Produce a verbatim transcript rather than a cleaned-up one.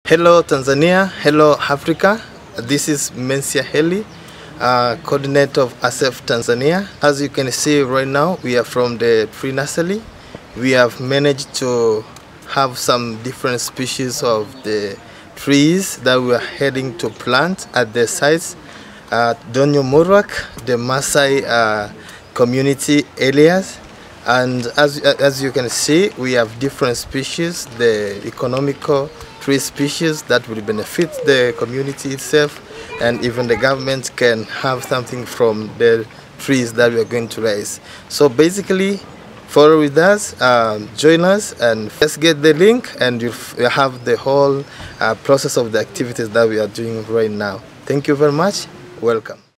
Hello Tanzania, hello Africa. This is Mensia Heli, uh, coordinator of A C E F Tanzania. As you can see right now, we are from the tree nursery. We have managed to have some different species of the trees that we are heading to plant at the sites at Donyo Murak, the Maasai uh, community areas. And as, as you can see, we have different species, the economical tree species that will benefit the community itself, and even the government can have something from the trees that we are going to raise. So basically, follow with us, um, join us, and let's get the link, and you have the whole uh, process of the activities that we are doing right now. Thank you very much. Welcome.